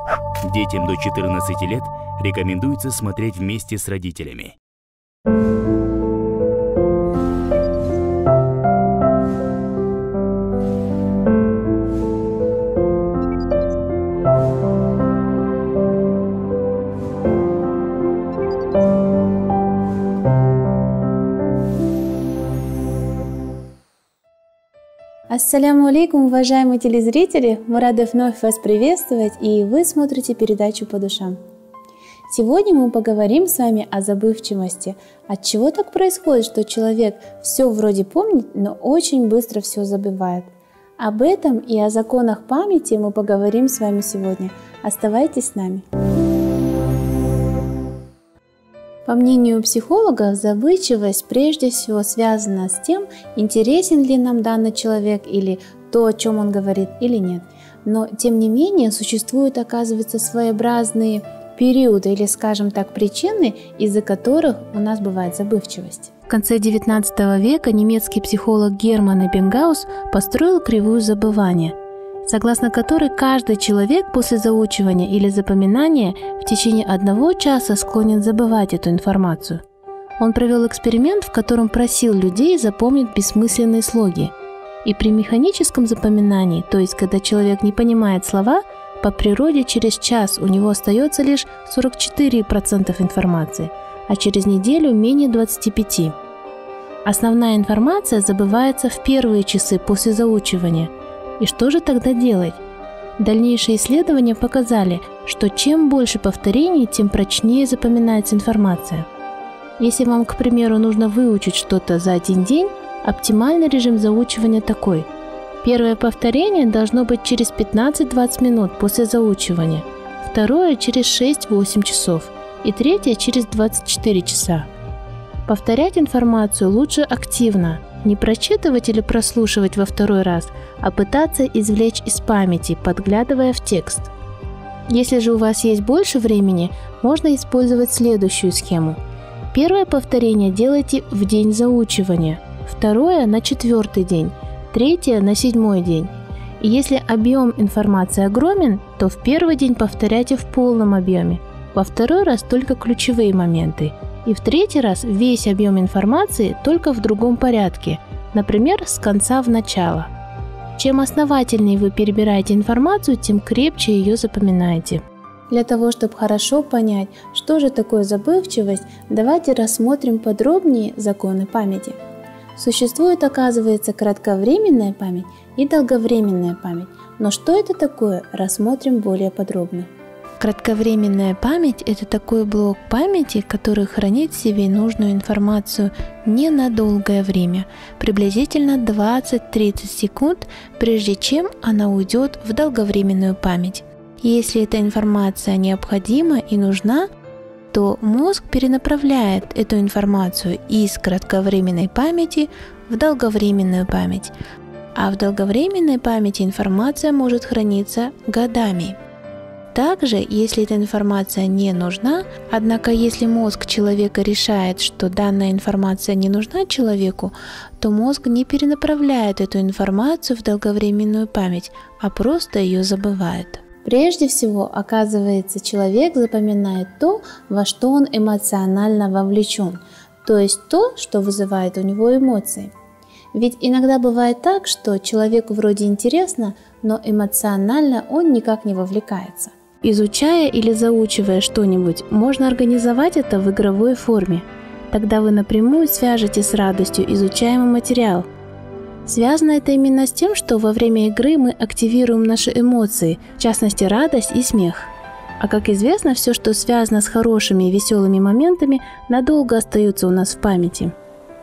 Детям до 14 лет рекомендуется смотреть вместе с родителями. Ассаляму алейкум, уважаемые телезрители! Мы рады вновь вас приветствовать, и вы смотрите передачу «По душам». Сегодня мы поговорим с вами о забывчивости. Отчего так происходит, что человек все вроде помнит, но очень быстро все забывает? Об этом и о законах памяти мы поговорим с вами сегодня. Оставайтесь с нами. По мнению психологов, забывчивость прежде всего связана с тем, интересен ли нам данный человек или то, о чем он говорит, или нет. Но, тем не менее, существуют, оказывается, своеобразные периоды или, скажем так, причины, из-за которых у нас бывает забывчивость. В конце XIX века немецкий психолог Герман Эббингhaus построил кривую забывания, согласно которой каждый человек после заучивания или запоминания в течение 1 часа склонен забывать эту информацию. Он провел эксперимент, в котором просил людей запомнить бессмысленные слоги. И при механическом запоминании, то есть когда человек не понимает слова, по природе через час у него остается лишь 44% информации, а через неделю менее 25%. Основная информация забывается в первые часы после заучивания. И что же тогда делать? Дальнейшие исследования показали, что чем больше повторений, тем прочнее запоминается информация. Если вам, к примеру, нужно выучить что-то за 1 день, оптимальный режим заучивания такой. Первое повторение должно быть через 15-20 минут после заучивания, второе через 6-8 часов и третье через 24 часа. Повторять информацию лучше активно, не прочитывать или прослушивать во 2-й раз, а пытаться извлечь из памяти, подглядывая в текст. Если же у вас есть больше времени, можно использовать следующую схему. Первое повторение делайте в день заучивания, второе на 4-й день, третье на 7-й день. И если объем информации огромен, то в первый день повторяйте в полном объеме, во 2-й раз только ключевые моменты, и в 3-й раз весь объем информации только в другом порядке, например, с конца в начало. Чем основательнее вы перебираете информацию, тем крепче ее запоминаете. Для того, чтобы хорошо понять, что же такое забывчивость, давайте рассмотрим подробнее законы памяти. Существует, оказывается, кратковременная память и долговременная память. Но что это такое, рассмотрим более подробно. Кратковременная память – это такой блок памяти, который хранит в себе нужную информацию не на долгое время, приблизительно 20-30 секунд, прежде чем она уйдет в долговременную память. Если эта информация необходима и нужна, то мозг перенаправляет эту информацию из кратковременной памяти в долговременную память, а в долговременной памяти информация может храниться годами. Также, если эта информация не нужна, однако если мозг человека решает, что данная информация не нужна человеку, то мозг не перенаправляет эту информацию в долговременную память, а просто ее забывает. Прежде всего, оказывается, человек запоминает то, во что он эмоционально вовлечен, то есть то, что вызывает у него эмоции. Ведь иногда бывает так, что человеку вроде интересно, но эмоционально он никак не вовлекается. Изучая или заучивая что-нибудь, можно организовать это в игровой форме. Тогда вы напрямую свяжете с радостью изучаемый материал. Связано это именно с тем, что во время игры мы активируем наши эмоции, в частности радость и смех. А как известно, все, что связано с хорошими и веселыми моментами, надолго остается у нас в памяти.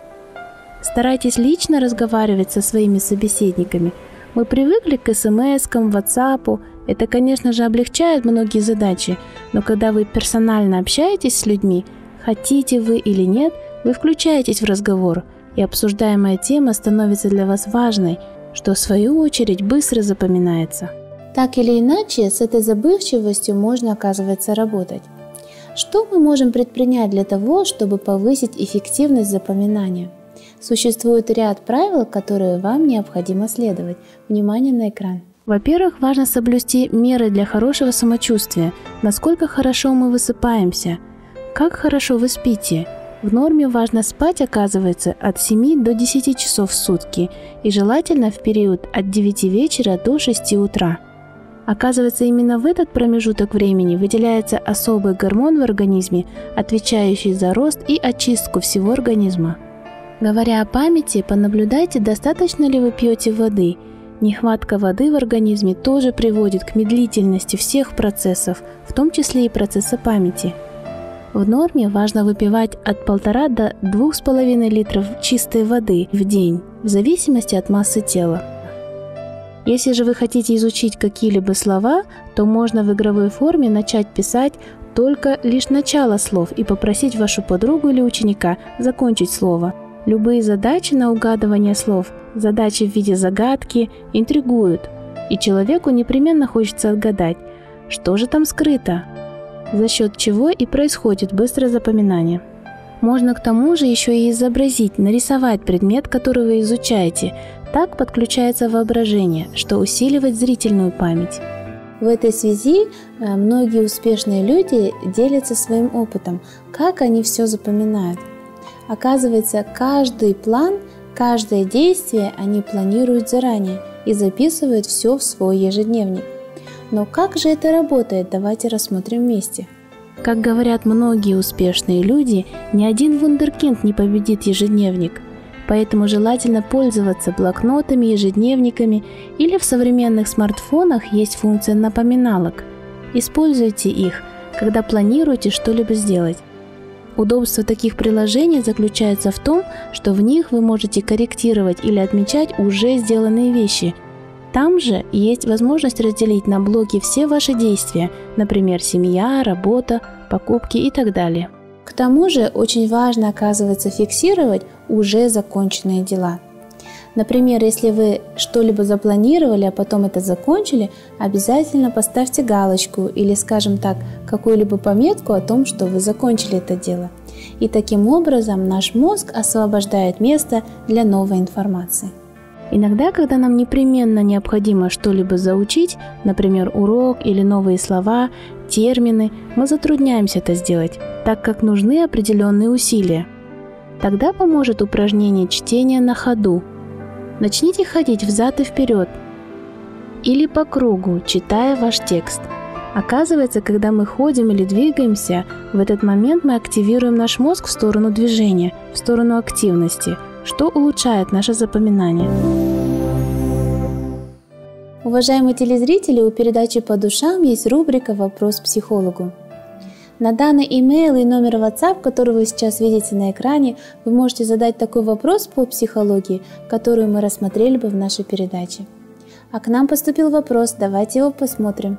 Старайтесь лично разговаривать со своими собеседниками. Мы привыкли к смс-кам, WhatsApp. Это, конечно же, облегчает многие задачи, но когда вы персонально общаетесь с людьми, хотите вы или нет, вы включаетесь в разговор, и обсуждаемая тема становится для вас важной, что в свою очередь быстро запоминается. Так или иначе, с этой забывчивостью можно, оказывается, работать. Что мы можем предпринять для того, чтобы повысить эффективность запоминания? Существует ряд правил, которые вам необходимо следовать. Внимание на экран. Во-первых, важно соблюсти меры для хорошего самочувствия, насколько хорошо мы высыпаемся, как хорошо вы спите. В норме важно спать, оказывается, от 7 до 10 часов в сутки и желательно в период от 9 вечера до 6 утра. Оказывается, именно в этот промежуток времени выделяется особый гормон в организме, отвечающий за рост и очистку всего организма. Говоря о памяти, понаблюдайте, достаточно ли вы пьете воды. Нехватка воды в организме тоже приводит к медлительности всех процессов, в том числе и процесса памяти. В норме важно выпивать от 1,5 до 2,5 литров чистой воды в день, в зависимости от массы тела. Если же вы хотите изучить какие-либо слова, то можно в игровой форме начать писать только лишь начало слов и попросить вашу подругу или ученика закончить слово. Любые задачи на угадывание слов, задачи в виде загадки, интригуют, и человеку непременно хочется отгадать, что же там скрыто, за счет чего и происходит быстрое запоминание. Можно к тому же еще и изобразить, нарисовать предмет, который вы изучаете. Так подключается воображение, что усиливает зрительную память. В этой связи многие успешные люди делятся своим опытом, как они все запоминают. Оказывается, каждый план, каждое действие они планируют заранее и записывают все в свой ежедневник. Но как же это работает? Давайте рассмотрим вместе. Как говорят многие успешные люди, ни один вундеркинд не победит ежедневник. Поэтому желательно пользоваться блокнотами, ежедневниками или в современных смартфонах есть функция напоминалок. Используйте их, когда планируете что-либо сделать. Удобство таких приложений заключается в том, что в них вы можете корректировать или отмечать уже сделанные вещи. Там же есть возможность разделить на блоки все ваши действия, например, семья, работа, покупки и так далее. К тому же очень важно, оказывается, фиксировать уже законченные дела. Например, если вы что-либо запланировали, а потом это закончили, обязательно поставьте галочку или, скажем так, какую-либо пометку о том, что вы закончили это дело. И таким образом наш мозг освобождает место для новой информации. Иногда, когда нам непременно необходимо что-либо заучить, например, урок или новые слова, термины, мы затрудняемся это сделать, так как нужны определенные усилия. Тогда поможет упражнение чтения на ходу. Начните ходить взад и вперед или по кругу, читая ваш текст. Оказывается, когда мы ходим или двигаемся, в этот момент мы активируем наш мозг в сторону движения, в сторону активности, что улучшает наше запоминание. Уважаемые телезрители, у передачи «По душам» есть рубрика «Вопрос психологу». На данный имейл и номер WhatsApp, который вы сейчас видите на экране, вы можете задать такой вопрос по психологии, который мы рассмотрели бы в нашей передаче. А к нам поступил вопрос, давайте его посмотрим.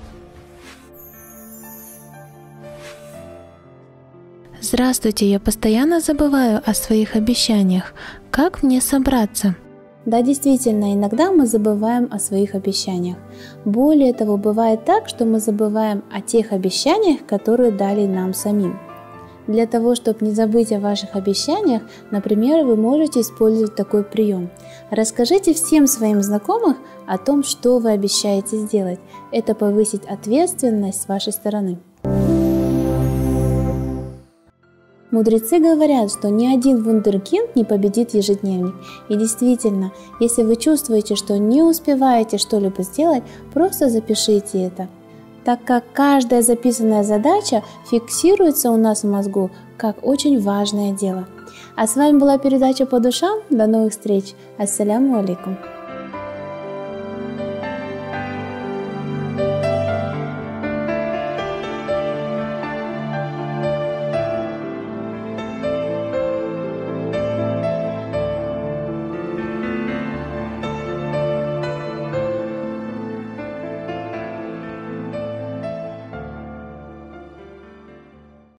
Здравствуйте, я постоянно забываю о своих обещаниях. Как мне собраться? Да, действительно, иногда мы забываем о своих обещаниях. Более того, бывает так, что мы забываем о тех обещаниях, которые дали нам самим. Для того, чтобы не забыть о ваших обещаниях, например, вы можете использовать такой прием. Расскажите всем своим знакомым о том, что вы обещаете сделать. Это повысит ответственность с вашей стороны. Мудрецы говорят, что ни один вундеркинд не победит ежедневник. И действительно, если вы чувствуете, что не успеваете что-либо сделать, просто запишите это, так как каждая записанная задача фиксируется у нас в мозгу как очень важное дело. А с вами была передача «По душам». До новых встреч. Ассаляму алейкум.